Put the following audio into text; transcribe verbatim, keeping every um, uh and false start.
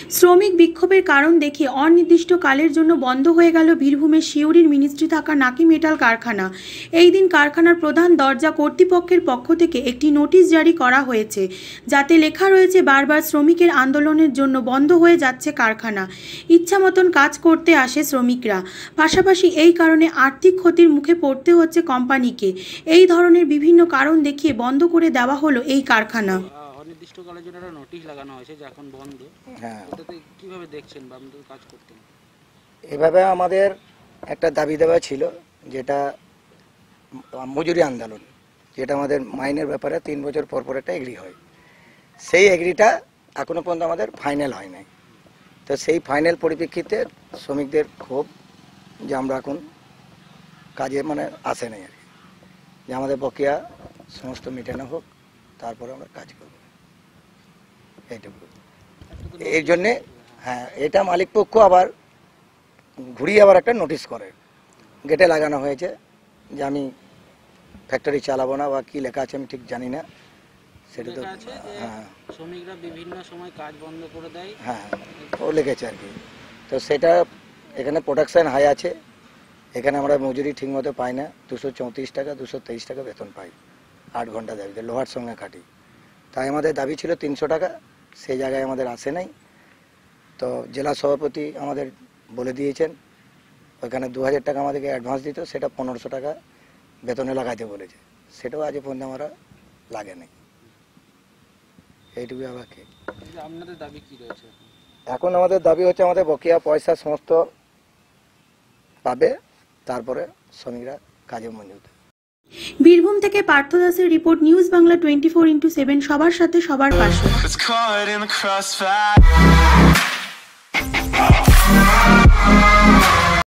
শ্রমিক বিক্ষোভের কারণ দেখে অনির্দিষ্টকালের জন্য বন্ধ হয়ে গেল বীরভূমের সিউড়ির মিনিস্ট্রি থাকা নাকি মেটাল কারখানা। এই দিন কারখানার প্রধান দরজা কর্তৃপক্ষের পক্ষ থেকে একটি নোটিশ জারি করা হয়েছে, যাতে লেখা রয়েছে বারবার শ্রমিকের আন্দোলনের জন্য বন্ধ হয়ে যাচ্ছে কারখানা, ইচ্ছা মতন কাজ করতে আসে শ্রমিকরা। পাশাপাশি এই কারণে আর্থিক ক্ষতির মুখে পড়তে হচ্ছে কোম্পানিকে। এই ধরনের বিভিন্ন কারণ দেখিয়ে বন্ধ করে দেওয়া হলো এই কারখানা। অনির্দিষ্টকালের জন্য একটা নোটিশ লাগানো হয়েছে যে এখন বন্ধ। হ্যাঁ, ওটাতে কিভাবে দেখছেন বা আপনাদের কাজ করতেন? এভাবে আমাদের একটা দাবি দেওয়া ছিল, যেটা মজুরি আন্দোলন, যেটা আমাদের মাইনের ব্যাপারে তিন বছর পর পর একটা এগ্রি হয়। সেই এগ্রিটা এখনো পর্যন্ত আমাদের ফাইনাল হয় নাই। তো সেই ফাইনাল পরিপ্রেক্ষিতে শ্রমিকদের ক্ষোভ যে আমরা এখন কাজে মানে আসে নাই আর কি, যে আমাদের বকেয়া সমস্ত মেটানো হোক, তারপরে আমরা কাজ করব, এইটুকু। এই জন্যে হ্যাঁ, এটা মালিক পক্ষ আবার ঘুরিয়ে আবার একটা নোটিশ করে গেটে লাগানো হয়েছে যে আমি ফ্যাক্টরি চালাবো না, বা কি লেখা আছে আমি ঠিক জানি না। সেটা তো হ্যাঁ, শ্রমিকরা বিভিন্ন সময় কাজ বন্ধ করে দেয়, হ্যাঁ ও লিখেছে আর কি। তো সেটা এখানে প্রোডাকশান হাই আছে, এখানে আমরা মজুরি ঠিকমতো পাই না। দুশো চৌত্রিশ টাকা দুশো তেইশ টাকা বেতন পাই আট ঘন্টা দাবিতে, লোহার সঙ্গে খাটি। তাই আমাদের দাবি ছিল তিনশো টাকা, সেই জায়গায় আমাদের আসে নাই। তো জেলা সভাপতি আমাদের বলে দিয়েছেন ওইখানে দু হাজার টাকা আমাদেরকে অ্যাডভান্স দিত, সেটা পনেরোশো টাকা বেতনে লাগাইতে বলেছে, সেটাও আজ পর্যন্ত আমরা লাগে নাই। এইটুকু আবার কি আপনাদের দাবি কি রয়েছে? এখন আমাদের দাবি হচ্ছে আমাদের বকেয়া পয়সা সমস্ত পাবে, তারপরে শ্রমিকরা কাজে মজুদ। বীরভূম থেকে পার্থ দাসের report, news Bangla twenty four into seven, সবার সাথে সবার পাশে।